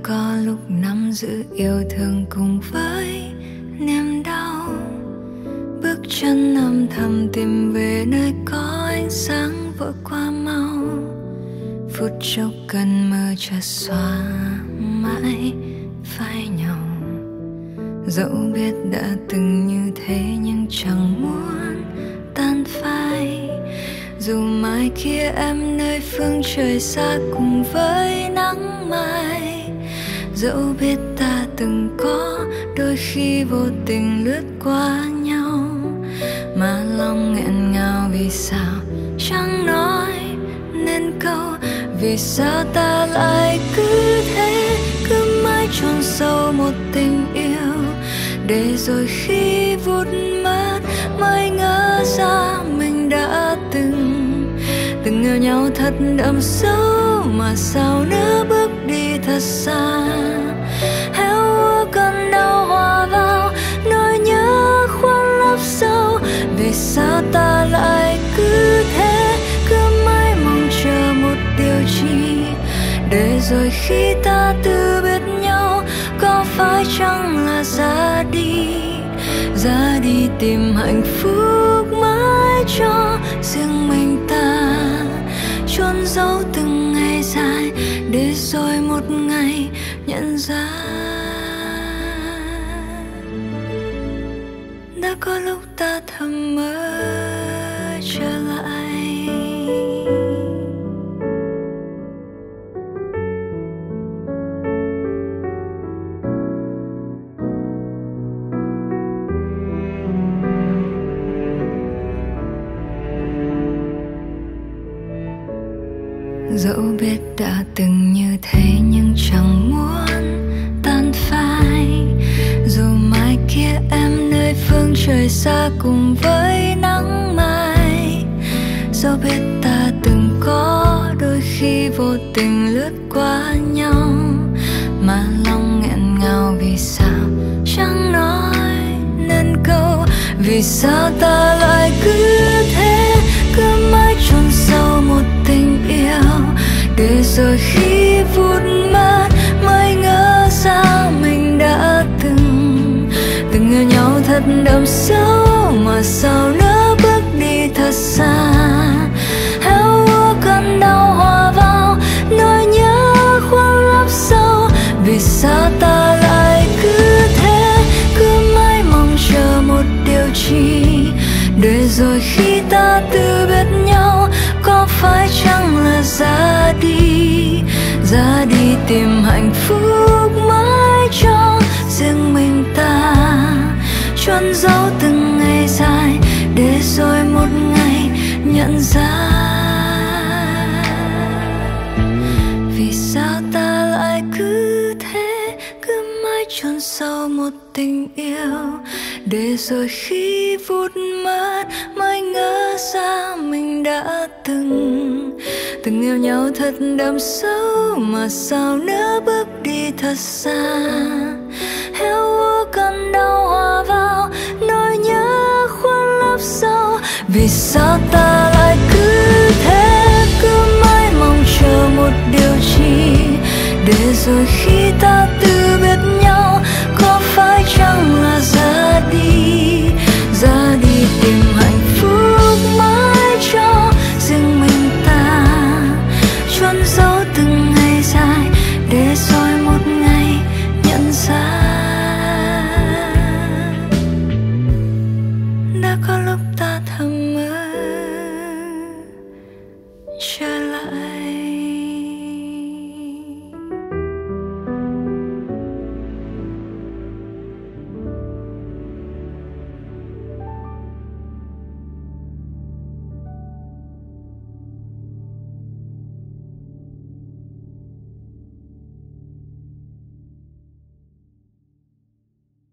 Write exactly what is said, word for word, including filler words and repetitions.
có lúc nắm giữ yêu thương cùng với niềm đau, bước chân âm thầm tìm về nơi có ánh sáng vội qua mau. Phút chốc cần mơ chợt xóa mãi phai nhau. Dẫu biết đã từng như thế nhưng chẳng muốn tan phai. Dù mai kia em nơi phương trời xa cùng với nắng mai. Dẫu biết ta từng có đôi khi vô tình lướt qua nhau, mà lòng nghẹn ngào vì sao chẳng nói nên câu. Vì sao ta lại cứ thế, cứ mãi chôn sâu một tình yêu, để rồi khi vụt mất mới ngỡ ra mình đã từng từng yêu nhau thật đậm sâu, mà sao nữa bước đi thật xa. Héo úa cơn đau hòa vào nỗi nhớ khoan lấp sâu. Vì sao ta lại cứ thế, cứ mãi mong chờ một điều chi, để rồi khi ta từ biệt nhau có phải chăng là ra đi, ra đi tìm hạnh phúc mãi cho riêng mình ta, chôn giấu từng ngày dài để rồi một ngày nhận ra đã có lúc ta thầm mơ trở lại. Dẫu biết đã từng như thế nhưng chẳng muốn tan phai. Dù mai kia em nơi phương trời xa cùng với nắng mai. Dẫu biết ta từng có đôi khi vô tình lướt qua nhau, mà lòng nghẹn ngào vì sao chẳng nói nên câu. Vì sao ta lại cứ thế, cứ mãi chôn sâu một tình yêu, để rồi khi vụt mất mới ngỡ ra mình đã từng từng yêu nhau thật đậm sâu, mà sao nữa bước đi thật xa. Héo úa cơn đau hòa vào nỗi nhớ khoan lấp sâu. Vì sao ta lại cứ thế, cứ mãi mong chờ một điều chi, để rồi khi ta từ biệt nhau có phải chăng là ra đi, ra đi tìm hạnh phúc mãi cho riêng mình ta, chôn giấu từng ngày dài để rồi một ngày nhận ra. Vì sao ta lại cứ thế, cứ mãi chôn sâu một tình yêu, để rồi khi vụt mất mới ngỡ ra mình đã từng từng yêu nhau thật đậm sâu, mà sao nữa bước đi thật xa. Héo úa cơn đau hòa vào nỗi nhớ khoan lấp sâu. Vì sao ta lại cứ thế, cứ mãi mong chờ một điều chi, để rồi khi ta từ biệt nhau có phải chăng là ra đi,